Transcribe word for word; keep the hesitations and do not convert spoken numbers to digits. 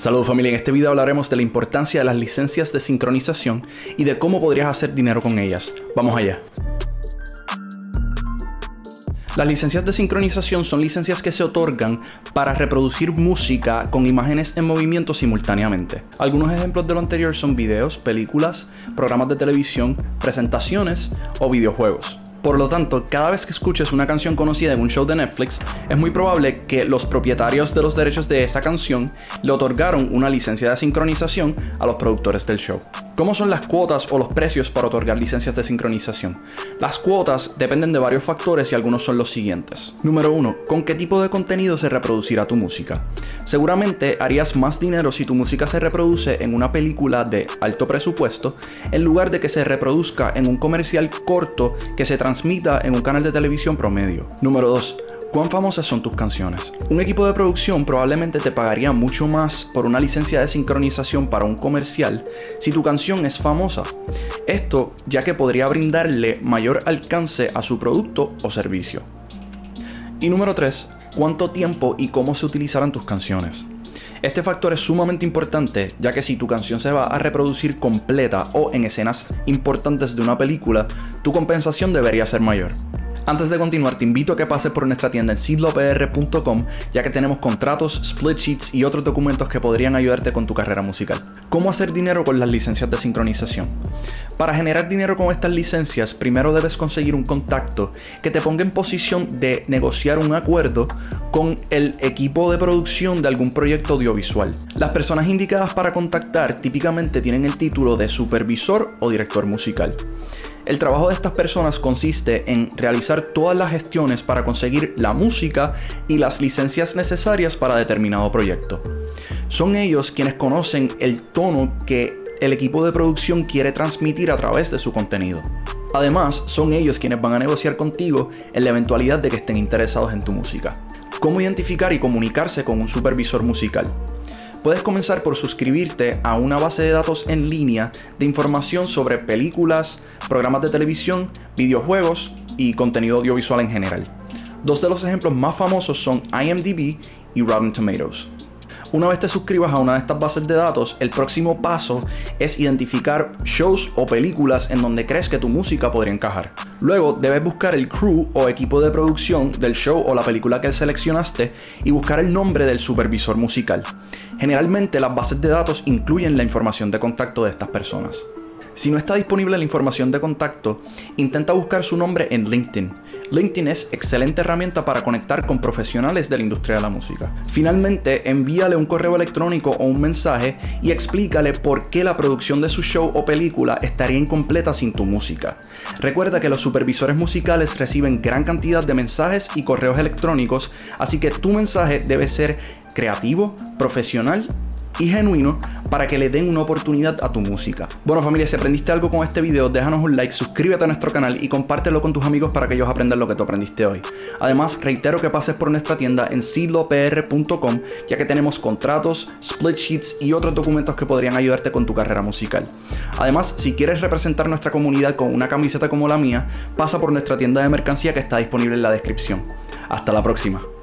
Saludos familia, en este video hablaremos de la importancia de las licencias de sincronización y de cómo podrías hacer dinero con ellas. Vamos allá. Las licencias de sincronización son licencias que se otorgan para reproducir música con imágenes en movimiento simultáneamente. Algunos ejemplos de lo anterior son videos, películas, programas de televisión, presentaciones o videojuegos. Por lo tanto, cada vez que escuches una canción conocida en un show de Netflix, es muy probable que los propietarios de los derechos de esa canción le otorgaron una licencia de sincronización a los productores del show. ¿Cómo son las cuotas o los precios para otorgar licencias de sincronización? Las cuotas dependen de varios factores y algunos son los siguientes. Número uno. ¿Con qué tipo de contenido se reproducirá tu música? Seguramente harías más dinero si tu música se reproduce en una película de alto presupuesto en lugar de que se reproduzca en un comercial corto que se transmita en un canal de televisión promedio. Número dos. ¿Cuán famosas son tus canciones? Un equipo de producción probablemente te pagaría mucho más por una licencia de sincronización para un comercial si tu canción es famosa. Esto ya que podría brindarle mayor alcance a su producto o servicio. Y número tres. ¿Cuánto tiempo y cómo se utilizarán tus canciones? Este factor es sumamente importante, ya que si tu canción se va a reproducir completa o en escenas importantes de una película, tu compensación debería ser mayor. Antes de continuar, te invito a que pases por nuestra tienda en seedlaw p r punto com, ya que tenemos contratos, split sheets y otros documentos que podrían ayudarte con tu carrera musical. ¿Cómo hacer dinero con las licencias de sincronización? Para generar dinero con estas licencias, primero debes conseguir un contacto que te ponga en posición de negociar un acuerdo con el equipo de producción de algún proyecto audiovisual. Las personas indicadas para contactar típicamente tienen el título de supervisor o director musical. El trabajo de estas personas consiste en realizar todas las gestiones para conseguir la música y las licencias necesarias para determinado proyecto. Son ellos quienes conocen el tono que el equipo de producción quiere transmitir a través de su contenido. Además, son ellos quienes van a negociar contigo en la eventualidad de que estén interesados en tu música. ¿Cómo identificar y comunicarse con un supervisor musical? Puedes comenzar por suscribirte a una base de datos en línea de información sobre películas, programas de televisión, videojuegos y contenido audiovisual en general. Dos de los ejemplos más famosos son I M D B y Rotten Tomatoes. Una vez te suscribas a una de estas bases de datos, el próximo paso es identificar shows o películas en donde crees que tu música podría encajar. Luego debes buscar el crew o equipo de producción del show o la película que seleccionaste y buscar el nombre del supervisor musical. Generalmente las bases de datos incluyen la información de contacto de estas personas. Si no está disponible la información de contacto, intenta buscar su nombre en LinkedIn. LinkedIn es excelente herramienta para conectar con profesionales de la industria de la música. Finalmente, envíale un correo electrónico o un mensaje y explícale por qué la producción de su show o película estaría incompleta sin tu música. Recuerda que los supervisores musicales reciben gran cantidad de mensajes y correos electrónicos, así que tu mensaje debe ser creativo, profesional y genuino para que le den una oportunidad a tu música. Bueno familia, si aprendiste algo con este video, déjanos un like, suscríbete a nuestro canal y compártelo con tus amigos para que ellos aprendan lo que tú aprendiste hoy. Además, reitero que pases por nuestra tienda en seedlaw p r punto com, ya que tenemos contratos, split sheets y otros documentos que podrían ayudarte con tu carrera musical. Además, si quieres representar nuestra comunidad con una camiseta como la mía, pasa por nuestra tienda de mercancía que está disponible en la descripción. Hasta la próxima.